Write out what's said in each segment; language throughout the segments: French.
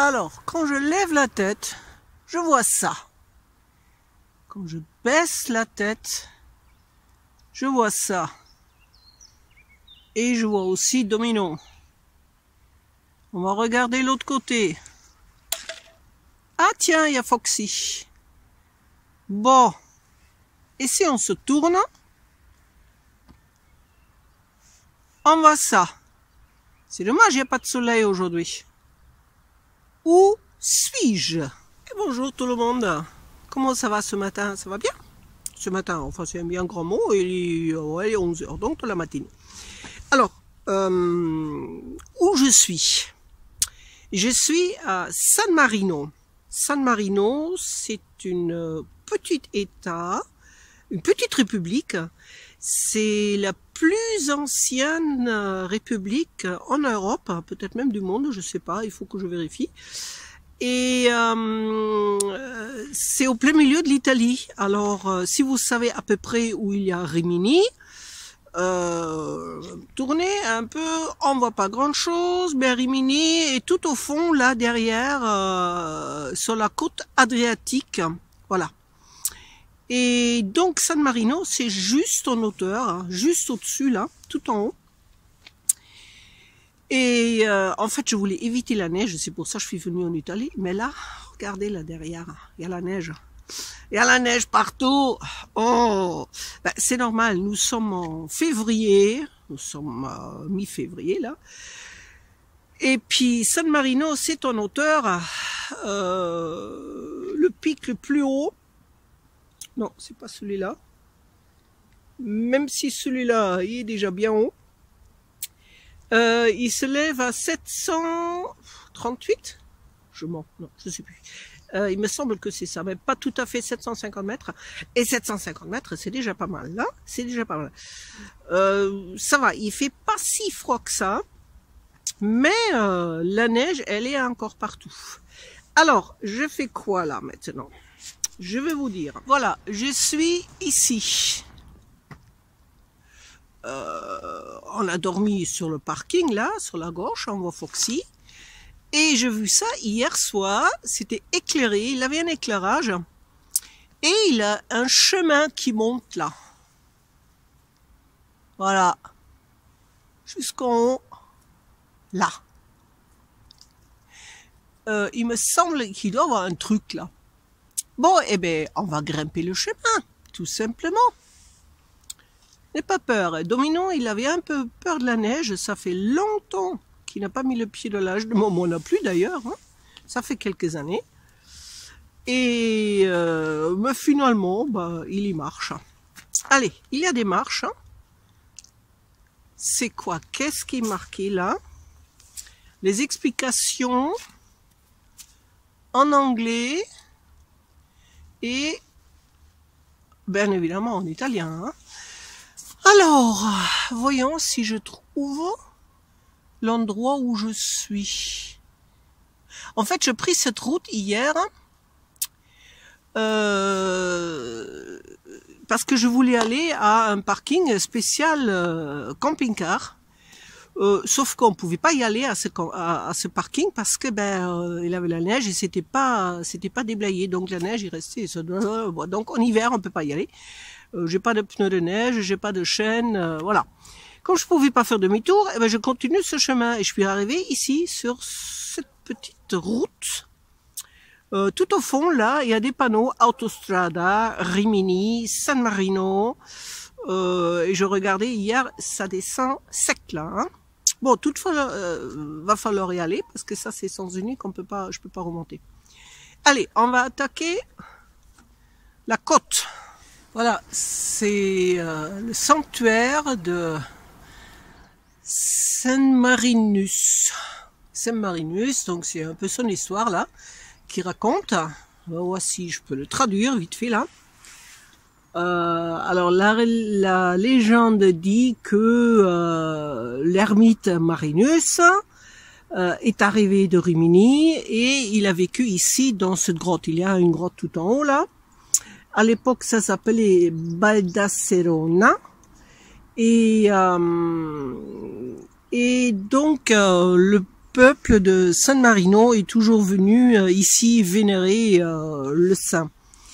Alors, quand je lève la tête, je vois ça. Quand je baisse la tête, je vois ça. Et je vois aussi Domino. On va regarder l'autre côté. Ah tiens, il y a Foxy. Bon. Et si on se tourne, on voit ça. C'est dommage, il n'y a pas de soleil aujourd'hui. Où suis-je? Et bonjour tout le monde. Comment ça va ce matin? Ça va bien? Ce matin, enfin c'est un bien grand mot, il est 11h, donc de la matinée. Alors, où je suis? Je suis à San Marino. San Marino, c'est une petite État, une petite république. C'est la plus ancienne république en Europe, peut-être même du monde, je sais pas, il faut que je vérifie. Et c'est au plein milieu de l'Italie. Alors, si vous savez à peu près où il y a Rimini, tournez un peu, on voit pas grand chose, mais Rimini est tout au fond, là derrière, sur la côte adriatique, voilà. Et donc San Marino, c'est juste en hauteur, hein, juste au-dessus là, tout en haut. Et en fait, je voulais éviter la neige, c'est pour ça que je suis venue en Italie. Mais là, regardez là derrière, il y a la neige. Il y a la neige partout. Oh, ben, c'est normal, nous sommes en février, nous sommes mi-février là. Et puis San Marino, c'est en hauteur, le pic le plus haut. Non, c'est pas celui-là. Même si celui-là, il est déjà bien haut. Il se lève à 738. Je mens, non, je sais plus. Il me semble que c'est ça, mais pas tout à fait 750 mètres. Et 750 mètres, c'est déjà pas mal. Là, c'est déjà pas mal. Ça va, il fait pas si froid que ça. Mais la neige, elle est encore partout. Alors, je fais quoi là maintenant? Je vais vous dire. Voilà, je suis ici. On a dormi sur le parking là, sur la gauche, on voit Foxy. Et j'ai vu ça hier soir, c'était éclairé, il avait un éclairage. Et il a un chemin qui monte là. Voilà. Jusqu'en haut. Là. Il me semble qu'il doit y avoir un truc là. Bon, eh bien, on va grimper le chemin, tout simplement. N'aie pas peur. Domino, il avait un peu peur de la neige. Ça fait longtemps qu'il n'a pas mis le pied dans la neige. Moi non plus d'ailleurs. Hein. Ça fait quelques années. Et mais finalement, bah, il y marche. Allez, il y a des marches. Hein. C'est quoi? Qu'est-ce qui est marqué là? Les explications en anglais et bien évidemment en italien. Hein. Alors, voyons si je trouve l'endroit où je suis. En fait, j'ai pris cette route hier parce que je voulais aller à un parking spécial camping-car. Sauf qu'on pouvait pas y aller à ce parking parce que il avait la neige et c'était pas déblayé, donc la neige il restait. Donc en hiver on peut pas y aller. J'ai pas de pneus de neige, j'ai pas de chaîne, voilà. Comme je pouvais pas faire demi-tour, eh ben je continue ce chemin et je suis arrivé ici sur cette petite route. Tout au fond là, il y a des panneaux Autostrada, Rimini, San Marino. Et je regardais hier, ça descend sec là. Hein. Bon, toutefois, va falloir y aller parce que ça c'est sens unique, je peux pas remonter. Allez, on va attaquer la côte. Voilà, c'est le sanctuaire de San Marinus. San Marinus, donc c'est un peu son histoire là, qui raconte. Voici, je peux le traduire vite fait là. Alors la légende dit que l'ermite Marinus est arrivé de Rimini et il a vécu ici dans cette grotte. Il y a une grotte tout en haut là. À l'époque, ça s'appelait Baldasserona. Et donc, le peuple de San Marino est toujours venu ici vénérer le saint.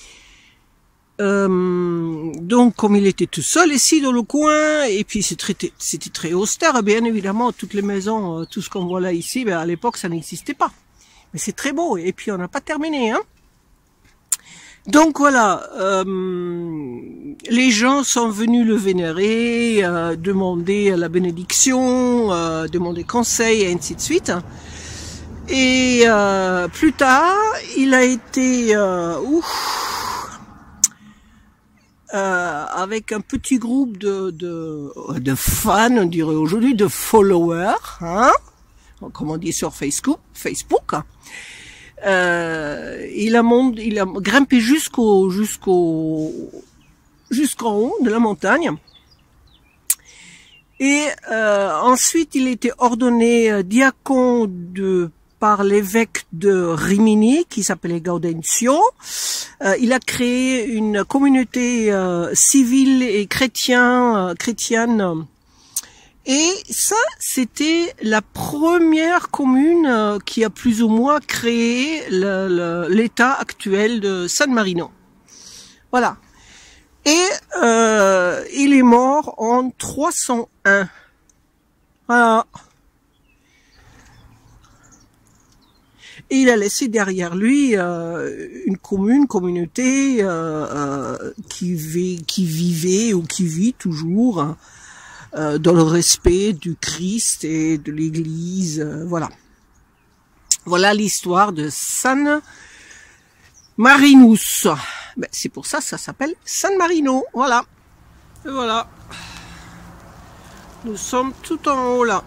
Donc, comme il était tout seul ici dans le coin, et puis c'était très austère, bien évidemment, toutes les maisons, tout ce qu'on voit là ici, ben, à l'époque, ça n'existait pas. Mais c'est très beau, et puis on n'a pas terminé, hein. Donc voilà, les gens sont venus le vénérer, demander la bénédiction, demander conseil, et ainsi de suite. Et plus tard, il a été avec un petit groupe de fans, on dirait aujourd'hui, de followers, hein, comme on dit sur Facebook. Il a grimpé jusqu'en haut de la montagne. Et ensuite, il était ordonné diacon par l'évêque de Rimini, qui s'appelait Gaudenzio. Il a créé une communauté civile et chrétienne. Et ça, c'était la première commune qui a plus ou moins créé l'état actuel de San Marino. Voilà. Et il est mort en 301. Voilà. Et il a laissé derrière lui une communauté qui vivait ou qui vit toujours dans le respect du Christ et de l'Église. Voilà. Voilà l'histoire de San Marinus. Ben, c'est pour ça que ça s'appelle San Marino. Voilà. Et voilà. Nous sommes tout en haut là.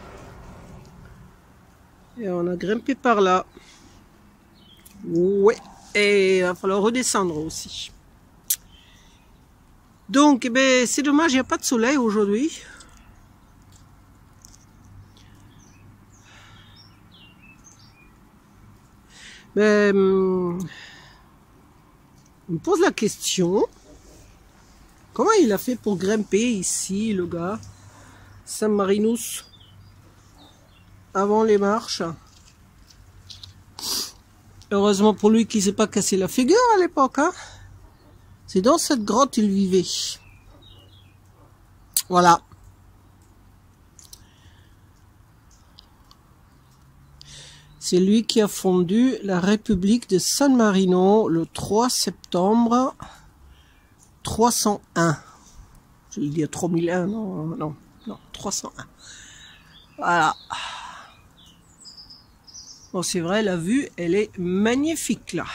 Et on a grimpé par là. Ouais. Et il va falloir redescendre aussi. Donc, eh ben, c'est dommage, il n'y a pas de soleil aujourd'hui. Ben, on me pose la question. Comment il a fait pour grimper ici, le gars? San Marinus. Avant les marches. Heureusement pour lui qu'il ne s'est pas cassé la figure à l'époque, hein. C'est dans cette grotte qu'il vivait. Voilà. C'est lui qui a fondu la République de San Marino le 3 septembre 301. Je vais dire 3001, non, 301. Voilà. Bon, c'est vrai, la vue, elle est magnifique, là.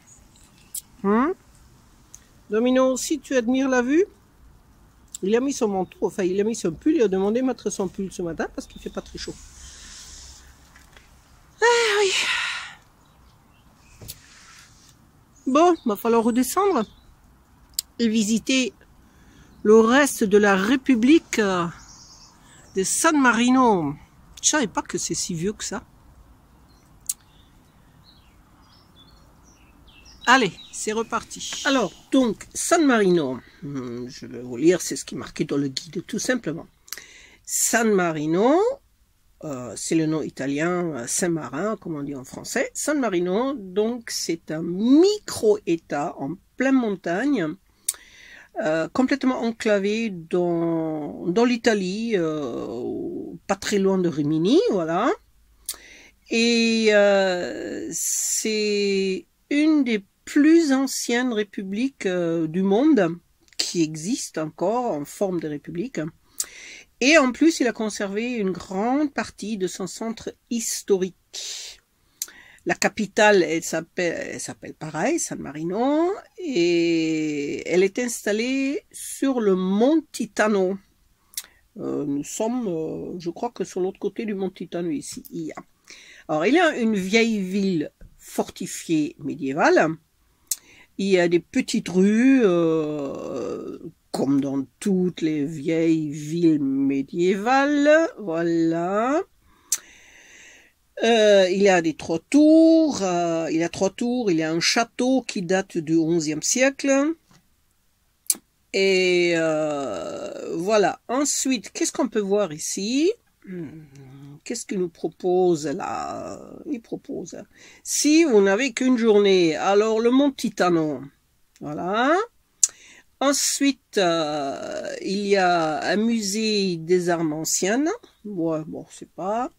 Domino, si tu admires la vue, il a mis son manteau, enfin, il a mis son pull, il a demandé de mettre son pull ce matin parce qu'il fait pas très chaud. Ah oui. Bon, il va falloir redescendre et visiter le reste de la République de San Marino. Je savais pas que c'est si vieux que ça. Allez, c'est reparti. Alors, donc, San Marino, je vais vous lire, c'est ce qui est marqué dans le guide, tout simplement. San Marino, c'est le nom italien, Saint-Marin, comme on dit en français. San Marino, donc, c'est un micro-État en pleine montagne, complètement enclavé dans l'Italie, pas très loin de Rimini, voilà. Et c'est une des plus anciennes républiques du monde qui existe encore en forme de république. Et en plus, il a conservé une grande partie de son centre historique. La capitale, elle s'appelle pareil, San Marino, et elle est installée sur le Mont Titano. Nous sommes, je crois que sur l'autre côté du Mont Titano ici. Alors, il y a une vieille ville fortifiée médiévale. Il y a des petites rues, comme dans toutes les vieilles villes médiévales. Voilà. Il y a des trois tours. Il y a un château qui date du XIe siècle. Et voilà. Ensuite, qu'est-ce qu'on peut voir ici? qu'est-ce qu'il nous propose là? Il propose, si vous n'avez qu'une journée, alors le mont Titano, voilà. Ensuite, il y a un musée des armes anciennes, ouais, bon, c'est pas...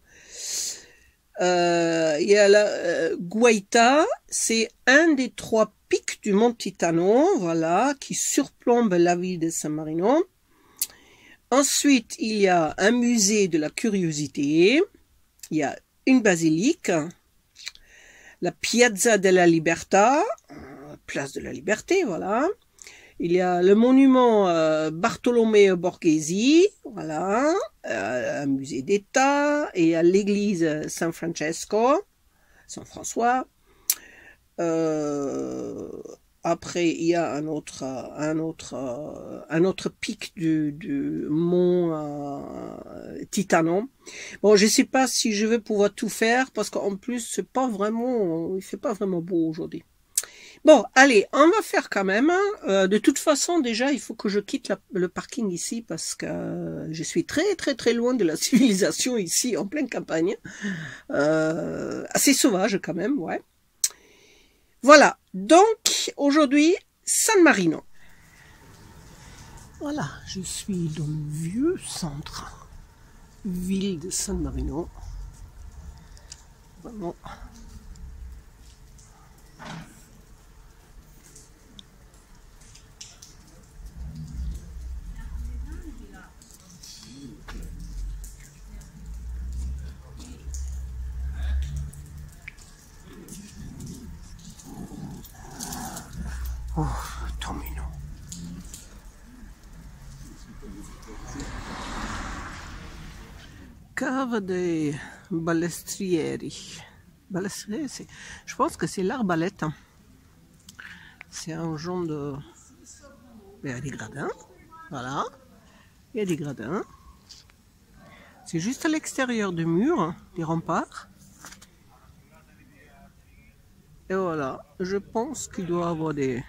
il y a la Guaita, c'est un des 3 pics du mont Titano, voilà, qui surplombe la ville de San Marino. Ensuite, il y a un musée de la curiosité, il y a une basilique, la Piazza della Libertà, place de la Liberté, voilà. Il y a le monument Bartolomeo Borghesi, voilà, un musée d'État, et il y a l'église San Francesco, Saint François. Après, il y a un autre pic du mont Titano. Bon, je sais pas si je vais pouvoir tout faire parce qu'en plus, c'est pas vraiment, il fait pas vraiment beau aujourd'hui. Bon, allez, on va faire quand même. De toute façon, déjà, il faut que je quitte le parking ici parce que je suis très, très, très loin de la civilisation ici, en pleine campagne. Assez sauvage quand même, ouais. Voilà, donc aujourd'hui, San Marino. Voilà, je suis dans le vieux centre, ville de San Marino. Vraiment. Oh, Tomino. Cave des Balestrieri. Balestrieri, je pense que c'est l'arbalète. C'est un genre de... Il y a des gradins. Voilà. Il y a des gradins. C'est juste à l'extérieur du mur, des remparts. Et voilà. Je pense qu'il doit y avoir des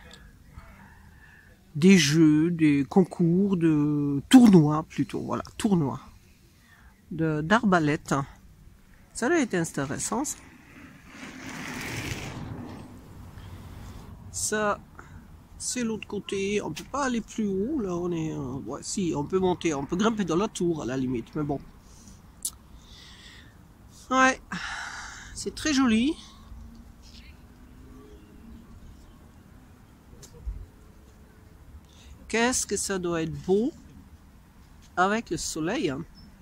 jeux, des concours, de tournois plutôt. Voilà, tournois d'arbalète. Ça doit être intéressant. Ça, c'est l'autre côté. On peut pas aller plus haut. Là, on est... ouais, si, on peut monter. On peut grimper dans la tour, à la limite. Mais bon. Ouais. C'est très joli. Qu'est-ce que ça doit être beau avec le soleil.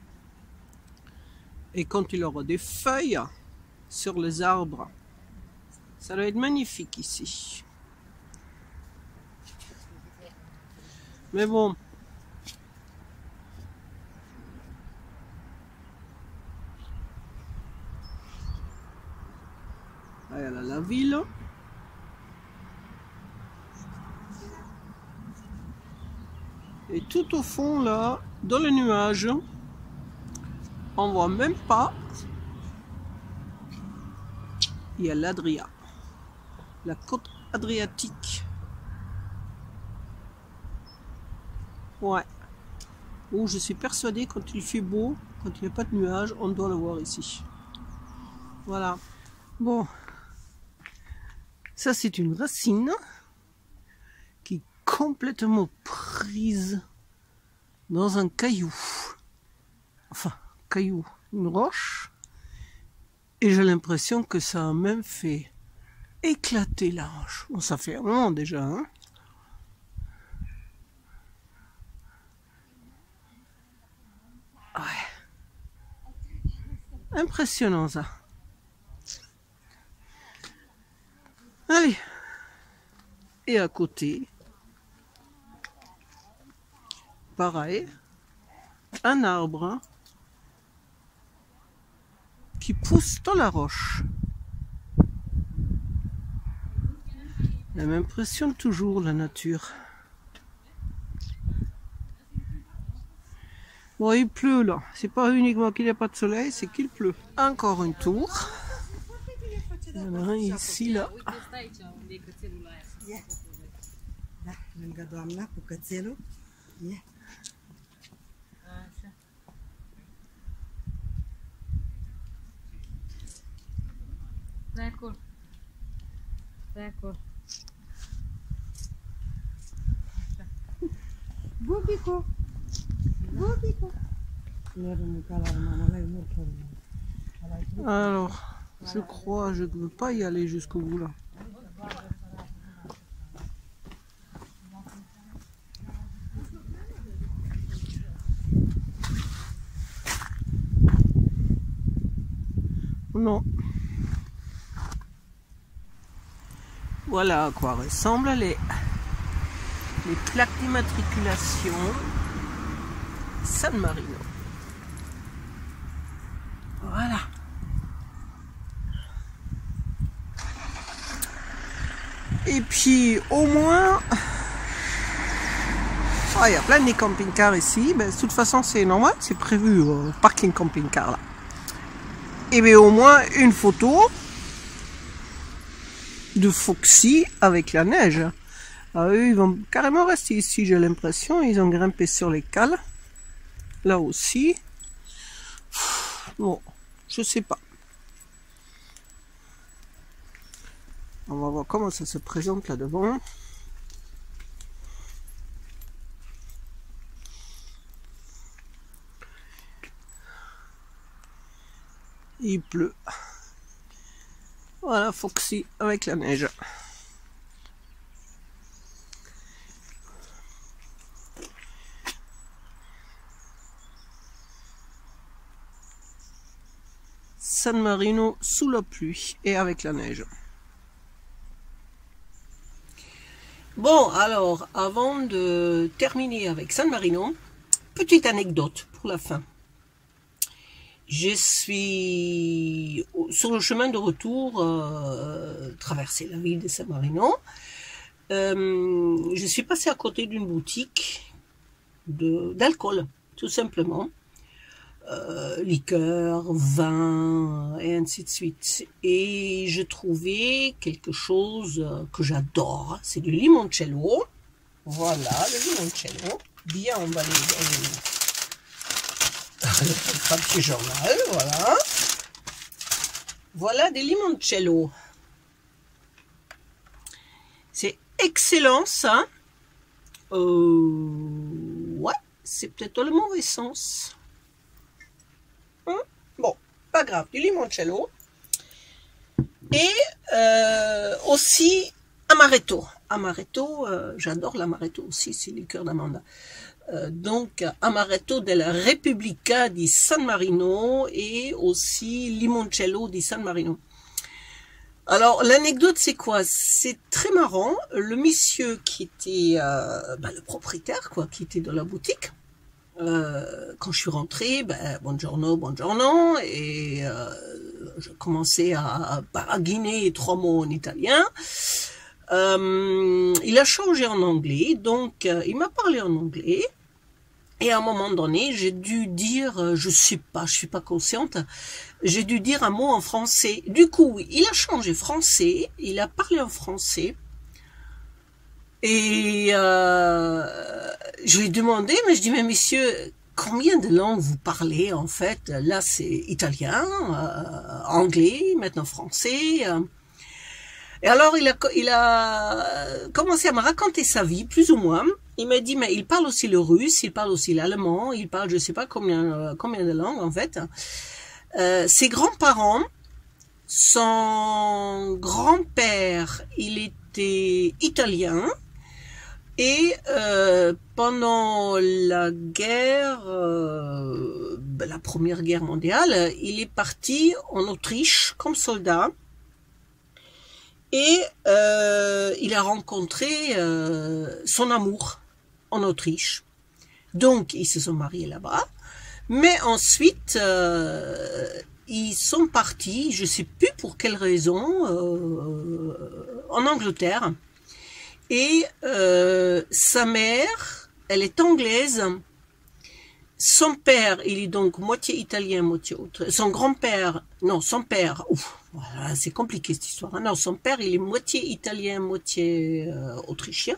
Et quand il aura des feuilles sur les arbres. Ça doit être magnifique ici. Mais bon. Voilà la ville. Et tout au fond là, dans les nuages, on voit même pas. Il y a l'Adria, la côte adriatique. Ouais. Où je suis persuadé quand il fait beau, quand il n'y a pas de nuages, on doit le voir ici. Voilà. Bon. Ça c'est une racine qui est complètement prise dans un caillou. Enfin, caillou, une roche. Et j'ai l'impression que ça a même fait éclater la roche. Bon, ça fait un moment déjà, hein. Ouais. Impressionnant ça. Allez. Et à côté, pareil, un arbre qui pousse dans la roche. Elle m'impressionne toujours, la nature. Bon, il pleut là. C'est pas uniquement qu'il n'y a pas de soleil, c'est qu'il pleut. Encore une tour. Il y en a un ici, là. D'accord. D'accord. Bobiko. Bobiko. Alors, je crois, je ne veux pas y aller jusqu'au bout là. Non. Voilà à quoi ressemblent les plaques d'immatriculation San Marino. Voilà. Et puis au moins, il y a plein de camping-cars ici. Ben, de toute façon c'est normal, c'est prévu parking camping-car là. Et bien au moins une photo de Foxy avec la neige. Ah, eux, ils vont carrément rester ici, j'ai l'impression. Ils ont grimpé sur les cales. Là aussi. Bon, je sais pas. On va voir comment ça se présente là devant. Il pleut. Voilà, Foxy avec la neige. San Marino sous la pluie et avec la neige. Bon, alors, avant de terminer avec San Marino, petite anecdote pour la fin. Je suis sur le chemin de retour, traverser la ville de San Marino. Je suis passée à côté d'une boutique d'alcool, tout simplement. Liqueur, vin, et ainsi de suite. Et je trouvais quelque chose que j'adore. C'est du limoncello. Voilà, le limoncello. Bien emballé dans le papier journal, voilà. Voilà des limoncello. C'est excellent, ça. Ouais, c'est peut-être le mauvais sens. Bon, pas grave, du limoncello. Et aussi amaretto. Amaretto, j'adore l'amaretto aussi, c'est liqueur d'amande. Donc, amaretto della Repubblica di San Marino et aussi limoncello di San Marino. Alors, l'anecdote, c'est quoi? C'est très marrant. Le monsieur qui était le propriétaire, quoi, qui était dans la boutique, quand je suis rentrée, buongiorno, buongiorno, et je commençais à baragouiner 3 mots en italien. Il a changé en anglais, donc il m'a parlé en anglais. Et à un moment donné, j'ai dû dire, je suis pas consciente, j'ai dû dire un mot en français. Du coup, il a changé français, il a parlé en français. Et je lui ai demandé, mais je dis, mais monsieur, combien de langues vous parlez en fait? Là, c'est italien, anglais, maintenant français. Et alors, il a commencé à me raconter sa vie, plus ou moins. Il m'a dit, mais il parle aussi le russe, il parle aussi l'allemand, il parle, je sais pas combien de langues, en fait. Ses grands-parents, son grand-père, il était italien. Et pendant la guerre, la Première Guerre mondiale, il est parti en Autriche comme soldat. Et il a rencontré son amour en Autriche. Donc, ils se sont mariés là-bas. Mais ensuite, ils sont partis, je ne sais plus pour quelle raison, en Angleterre. Et sa mère, elle est anglaise. Son père, il est donc moitié italien, moitié autre. Son grand-père, non, son père, voilà, c'est compliqué cette histoire. Non, son père, il est moitié italien, moitié autrichien.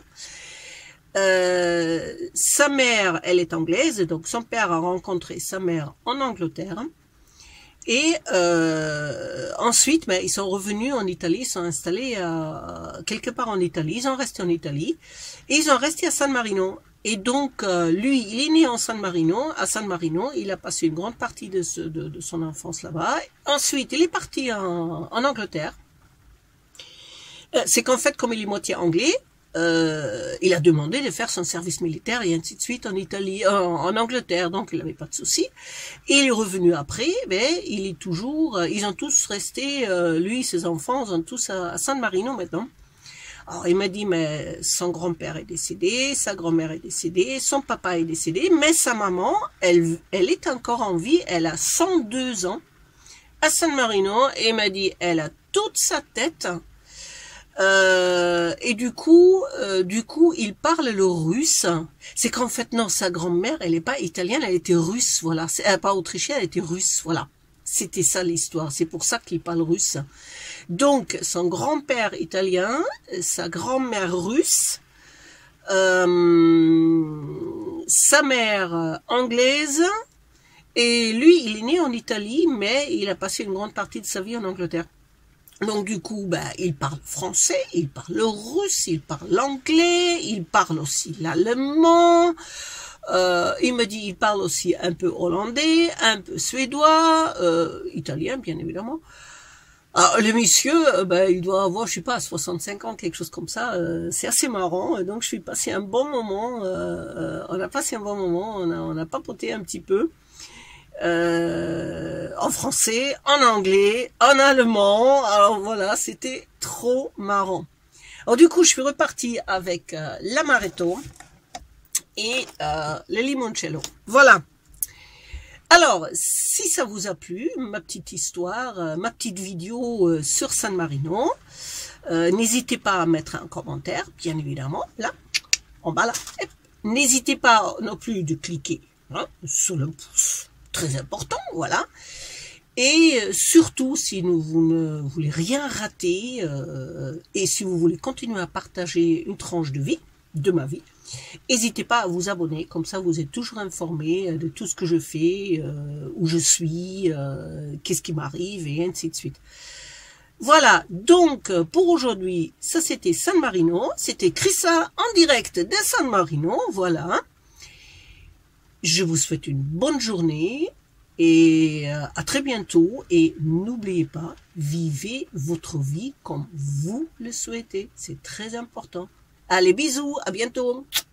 Sa mère, elle est anglaise, donc son père a rencontré sa mère en Angleterre. Et ensuite, ben, ils sont revenus en Italie, ils sont installés quelque part en Italie, ils ont resté en Italie, et ils ont resté à San Marino. Et donc, lui, il est né en San Marino, à San Marino, il a passé une grande partie de son enfance là-bas. Ensuite, il est parti en Angleterre. C'est qu'en fait, comme il est moitié anglais, il a demandé de faire son service militaire et ainsi de suite en Italie, en Angleterre, donc il n'avait pas de souci. Et il est revenu après, mais il est toujours, ils ont tous resté, lui, ses enfants, ils ont tous à San Marino maintenant. Alors il m'a dit, mais son grand-père est décédé, sa grand-mère est décédée, son papa est décédé, mais sa maman, elle est encore en vie, elle a 102 ans à San Marino, et il m'a dit, elle a toute sa tête. Et du coup, il parle le russe. C'est qu'en fait, non, sa grand-mère, elle n'est pas italienne, elle était russe, voilà. Pas autrichienne, elle était russe, voilà. C'était ça l'histoire, c'est pour ça qu'il parle russe. Donc, son grand-père italien, sa grand-mère russe, sa mère anglaise, et lui, il est né en Italie, mais il a passé une grande partie de sa vie en Angleterre. Donc du coup, ben, il parle français, il parle le russe, il parle l'anglais, il parle aussi l'allemand. Il me dit, il parle aussi un peu hollandais, un peu suédois, italien bien évidemment. Alors, le monsieur, ben, il doit avoir, je sais pas, 65 ans, quelque chose comme ça. C'est assez marrant. Donc je suis passé un bon moment. On a passé un bon moment. On a papoté un petit peu. En français, en anglais, en allemand. Alors voilà, c'était trop marrant. Alors du coup, je suis repartie avec l'amaretto et le limoncello. Voilà. Alors, si ça vous a plu, ma petite histoire, ma petite vidéo sur San Marino, n'hésitez pas à mettre un commentaire, bien évidemment, là, en bas là. N'hésitez pas non plus de cliquer hein, sur le pouce. Très important, voilà. Et surtout, si vous ne voulez rien rater, et si vous voulez continuer à partager une tranche de vie, de ma vie, n'hésitez pas à vous abonner, comme ça vous êtes toujours informé de tout ce que je fais, où je suis, qu'est-ce qui m'arrive, et ainsi de suite. Voilà, donc pour aujourd'hui, ça c'était San Marino, c'était Chrissa en direct de San Marino, voilà. Je vous souhaite une bonne journée et à très bientôt. Et n'oubliez pas, vivez votre vie comme vous le souhaitez. C'est très important. Allez, bisous, à bientôt.